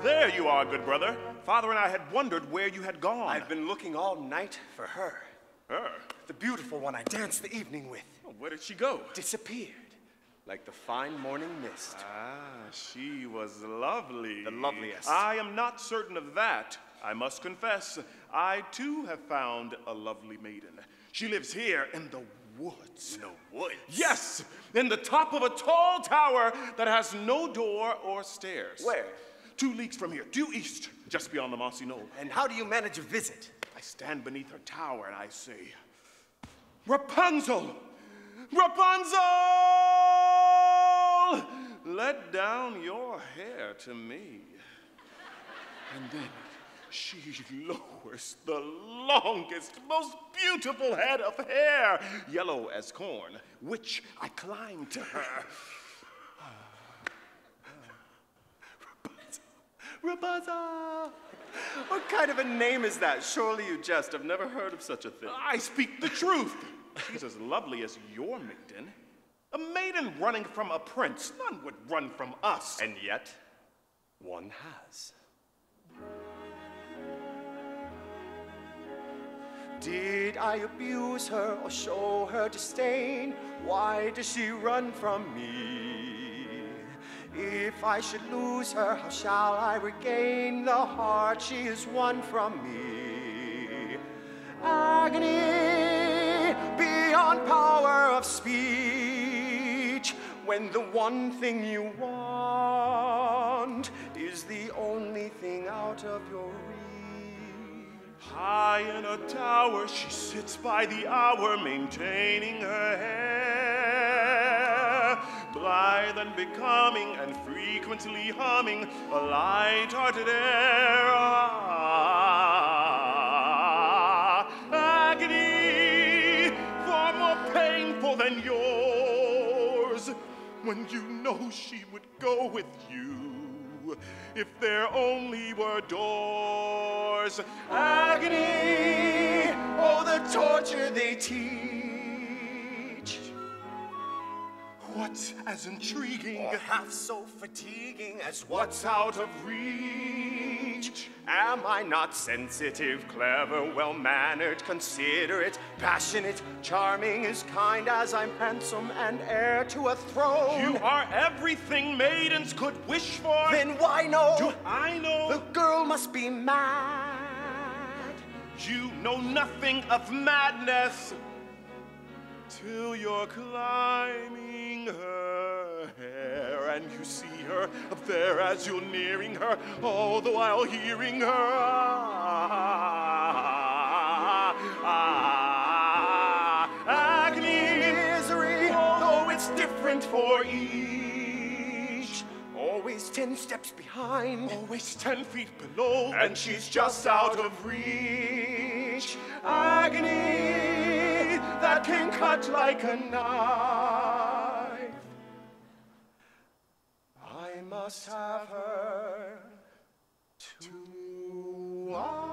there you are, good brother. Father and I had wondered where you had gone. I've been looking all night for her. Her? The beautiful one I danced the evening with. Oh, where did she go? Disappeared. Like the fine morning mist. Ah, she was lovely. The loveliest. I am not certain of that. I must confess, I too have found a lovely maiden. She lives here in the woods. In the woods? Yes, in the top of a tall tower that has no door or stairs. Where? 2 leagues from here, due east, just beyond the mossy knoll. And how do you manage a visit? I stand beneath her tower and I say, Rapunzel! Rapunzel! Let down your hair to me. And then she lowers the longest, most beautiful head of hair, yellow as corn, which I climb to her. Rapunzel! What kind of a name is that? Surely you jest. I've never heard of such a thing. I speak the truth. She's as lovely as your maiden. A maiden running from a prince. None would run from us. And yet, one has. Did I abuse her or show her disdain? Why does she run from me? If I should lose her, how shall I regain the heart she has won from me? Agony beyond power of speech, when the one thing you want is the only thing out of your reach. High in a tower, she sits by the hour, maintaining her hair, blithe and becoming, and frequently humming a light-hearted air. Agony, far more painful than yours, when you know she would go with you if there only were doors. Agony, oh, the torture they teach. What's as intriguing, or half so fatiguing as what's out of reach? Am I not sensitive, clever, well-mannered, considerate, passionate, charming, as kind as I'm handsome and heir to a throne? You are everything maidens could wish for. Then why no? Do I know? The girl must be mad. You know nothing of madness till you're climbing her hair, and you see her up there as you're nearing her, all the while hearing her agony. Misery, though it's different for each. Always 10 steps behind, always 10 feet below, and she's just out of reach. Agony that can cut like a knife. I must have her to